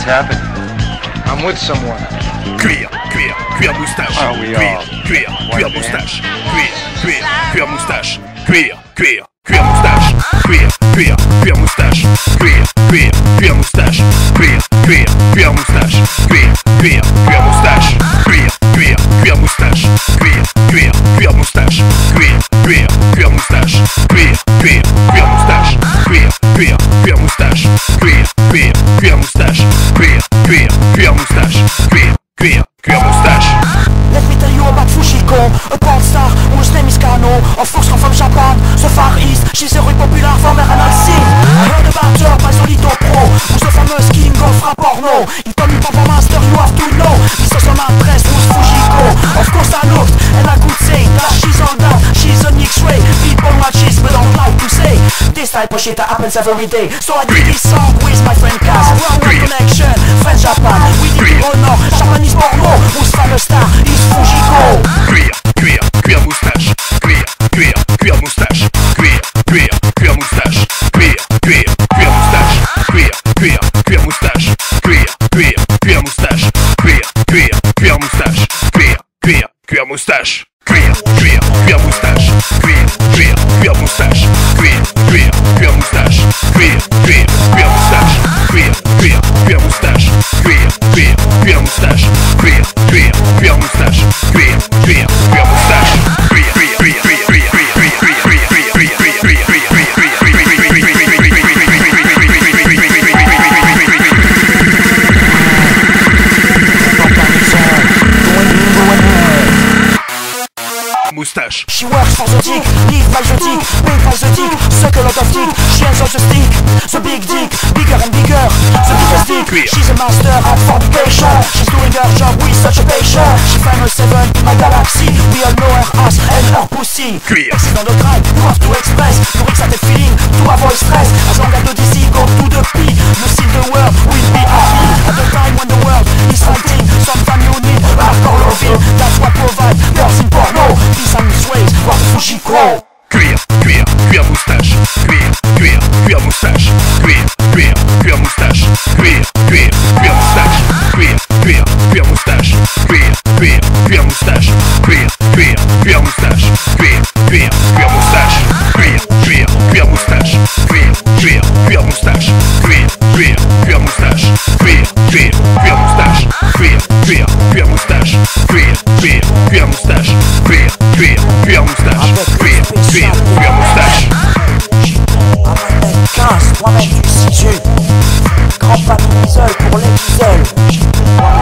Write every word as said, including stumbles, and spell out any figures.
happening? I'm with someone. Cuir, cuir, cuir moustache. Are we Cuir, all cuir, one cuir man? moustache. Cuir, cuir, cuir moustache. Cuir, cuir, cuir moustache. Cuir, cuir, cuir moustache. Cuir, cuir, cuir moustache. Cuir, cuir, cuir moustache. Cuir, cuir, cuir moustache. Cuir, cuir, cuir moustache. Cuir, cuir, cuir moustache. Cuir, cuir, cuir moustache. Cuir, cuir, cuir moustache. Cuir, cuir, cuir moustache. Cuir, cuir, cuir moustache. Cuir, cuir, cuir moustache. Cuir, cuir, cuir moustache. Let me tell you about Fujiko, a porn star whose name is Kano. Of course come from Japan, the Far East. She's a very popular former anal scene. I heard about her by Solito Pro, who's the famous king of rap porno. He told me Papa Master you have to know. This is on address who's Fujiko. Of course I looked and I could say that she's all down, she's an X-ray. People watch this but don't like to say this type of shit that happens every day. So I did this song with my friend Kaz. Worldwide connection, friends Japan. We need to honor Japanese porno, whose famous star is Fujiko. Cuir, cuir, cuir moustache. Cuir, cuir, cuir moustache. Cuir, cuir, cuir moustache. Cuir, cuir, cuir moustache. Cuir, cuir, cuir moustache. Cuir, cuir, cuir moustache. Cuir, cuir, cuir moustache. Cuir, cuir, cuir moustache. Cuir, cuir, cuir moustache. Cuir, cuir, cuir moustache. Cuir, cuir, cuir moustache. Cuir, cuir, cuir moustache. Cuir, cuir, cuir moustache. Cuir, cuir, cuir moustache. Cuir, cuir, cuir moustache. Cuir, cuir, cuir moustache. Cuir, cuir, cuir, cuir, moustache. She works for the dick, live by the dick, pay by the dick, suck a lot of dick, she ends on the stick, the big dick, bigger and bigger, the biggest dick, she's a master at fornication, she's doing her job with such a passion, she famous seven in my galaxy, we all know her ass and her pussy. Exit dans the crime, you have to express, nourrir that feeling, to avoid stress, as long as the D C go to the P, you see the world will be happy, at the time when the world is fighting, sometimes you need hardcore loving, that's what provide girls in porno, peace and ways, what Fujiko. Cuir, cuir, cuir moustache. Cuir, cuir, cuir moustache. Cuir, cuir, cuir moustache. Cuir, cuir, cuir moustache. Cuir, cuir, cuir moustache. Cuir, cuir, cuir moustache. Cuir, cuir, cuir moustache. Cuir, cuir, cuir moustache. Cuir, cuir, cuir moustache. Cuir, cuir, cuir moustache. Cuir, cuir, cuir moustache. Cuir, cuir, cuir moustache. Cuir, cuir, cuir moustache. Cuir, cuir, cuir moustache. Cuir, cuir, cuir moustache. Cuir, cuir, cuir moustache. quinze, moi-même du situ. Grand famille Diesel pour les diesels.